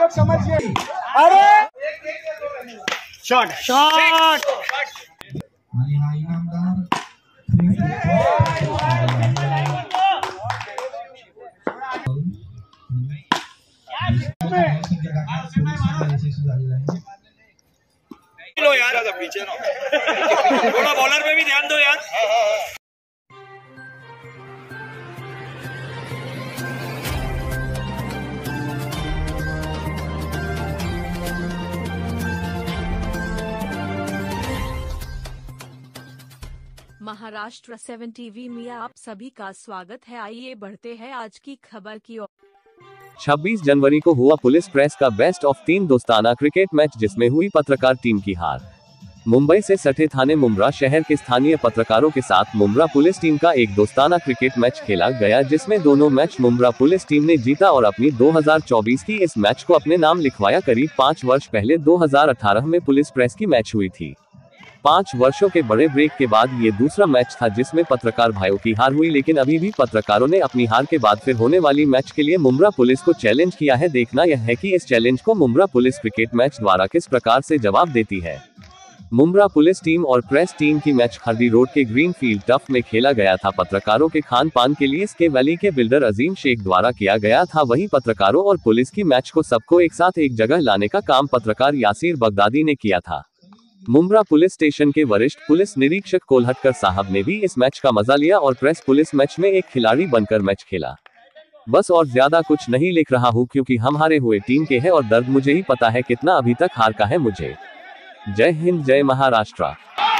लोग समझिए। अरे शॉट लो यार, पीछे ना थोड़ा बॉलर पे भी ध्यान दो यार। महाराष्ट्र 7 टीवी में आप सभी का स्वागत है। आइए बढ़ते हैं आज की खबर की ओर। 26 जनवरी को हुआ पुलिस प्रेस का बेस्ट ऑफ 3 दोस्ताना क्रिकेट मैच, जिसमें हुई पत्रकार टीम की हार। मुंबई से सटे थाने मुंब्रा शहर के स्थानीय पत्रकारों के साथ मुंब्रा पुलिस टीम का एक दोस्ताना क्रिकेट मैच खेला गया, जिसमें दोनों मैच मुंब्रा पुलिस टीम ने जीता और अपनी 2024 की इस मैच को अपने नाम लिखवाया। करीब 5 वर्ष पहले 2018 में पुलिस प्रेस की मैच हुई थी। 5 वर्षों के बड़े ब्रेक के बाद ये दूसरा मैच था जिसमें पत्रकार भाइयों की हार हुई, लेकिन अभी भी पत्रकारों ने अपनी हार के बाद फिर होने वाली मैच के लिए मुंब्रा पुलिस को चैलेंज किया है। देखना यह है कि इस चैलेंज को मुंब्रा पुलिस क्रिकेट मैच द्वारा किस प्रकार से जवाब देती है। मुंब्रा पुलिस टीम और प्रेस टीम की मैच खर्दी रोड के ग्रीन फील्ड टफ में खेला गया था। पत्रकारों के खान पान के लिए इसके वैली के बिल्डर अजीम शेख द्वारा किया गया था। वहीं पत्रकारों और पुलिस की मैच को सबको एक साथ एक जगह लाने का काम पत्रकार यासीर बगदादी ने किया था। मुंब्रा पुलिस स्टेशन के वरिष्ठ पुलिस निरीक्षक कोल्हटकर साहब ने भी इस मैच का मजा लिया और प्रेस पुलिस मैच में एक खिलाड़ी बनकर मैच खेला। बस और ज्यादा कुछ नहीं लिख रहा हूँ क्योंकि हम हारे हुए टीम के हैं और दर्द मुझे ही पता है कितना अभी तक हार का है मुझे। जय हिंद, जय महाराष्ट्र।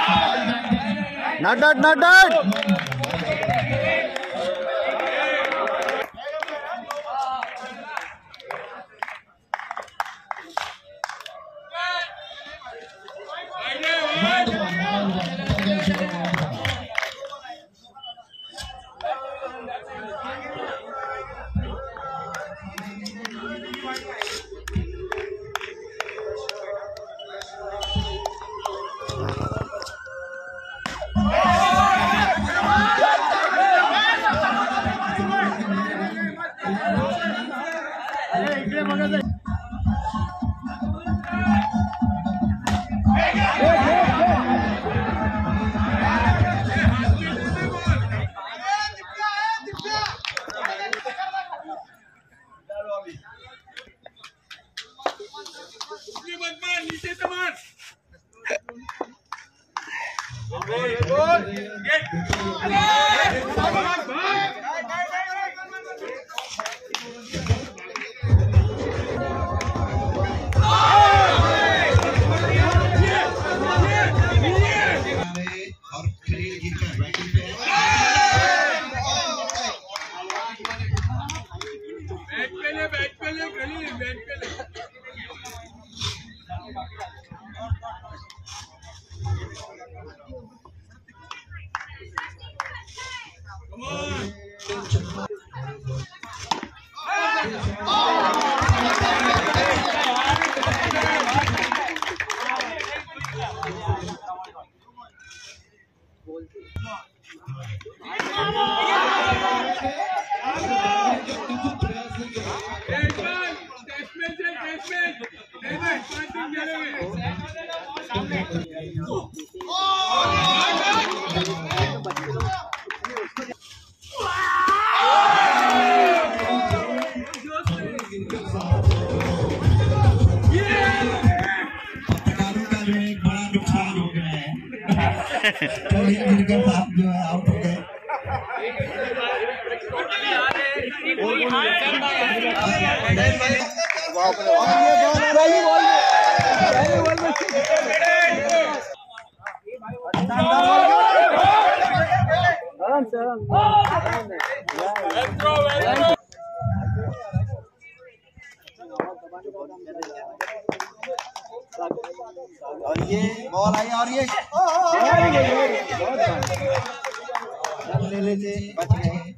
साहब जो है आउट हो गए। और ये बॉल आई और ये ले से बच गए।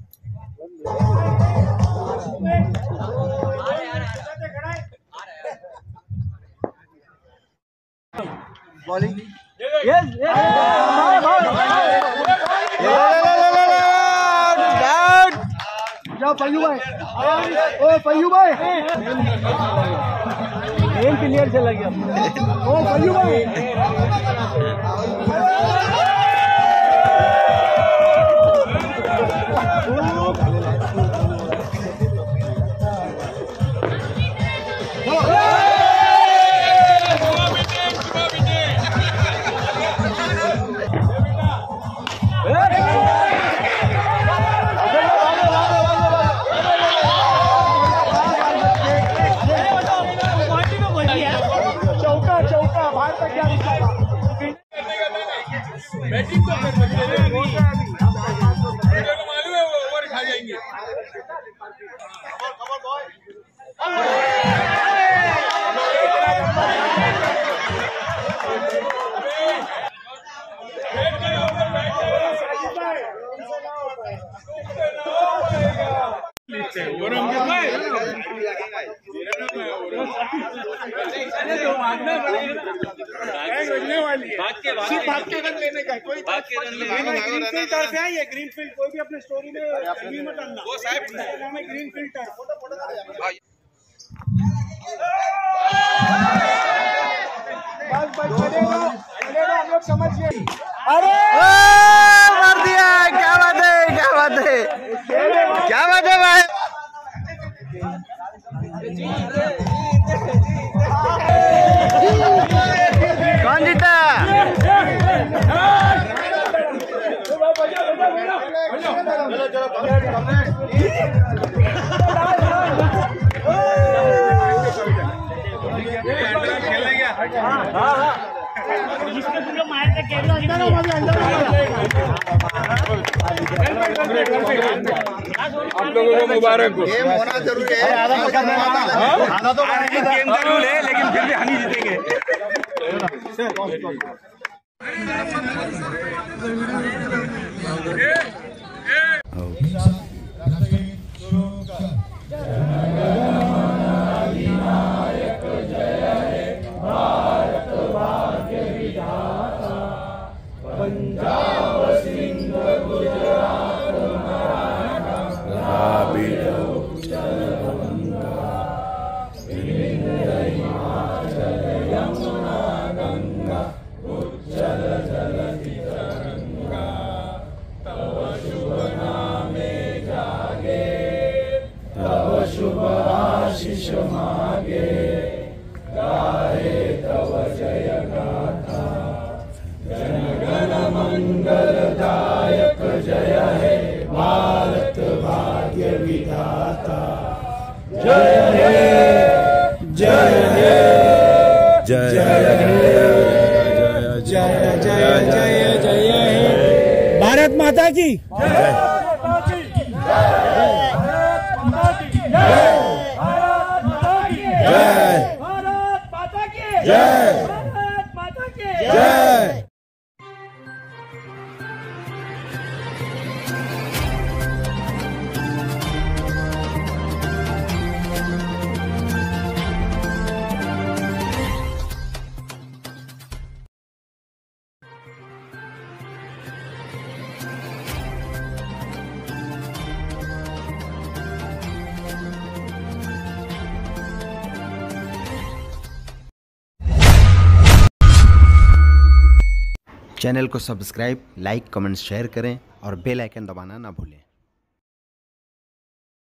बॉलिंग जाओ पल्लू भाई, ओ पल्लू भाई। गेम क्लियर चला गया। ओ भैया भाई चौका बाहर तक क्या बैटिंग तो मालूम है वो ओवर खा जाएंगे। ग्रीन फिल्टर से है, ग्रीन फिल्टर कोई भी अपने स्टोरी में मत डालना। वो साहब ग्रीन फिल्टर हम लोग समझिए। अरे मार दिया, क्या बात है, क्या बात है, क्या बात है भाई। कौन जीता? जिसमें तुम लोग मार के खेलो आप लोगों को मुबारक हो। गेम होना जरूरी है। आधा तो गेम का रूल है, लेकिन फिर भी हम ही जीतेंगे। शुभ आशीष मागे गाहे तव जय गाथा जनगण मंगलदायक जय हे भारत भाग्य विधाता जय हे जय हे जय जय जय जय जय हे भारत माता की चैनल को सब्सक्राइब, लाइक, कमेंट, शेयर करें और बेल आइकन दबाना ना भूलें।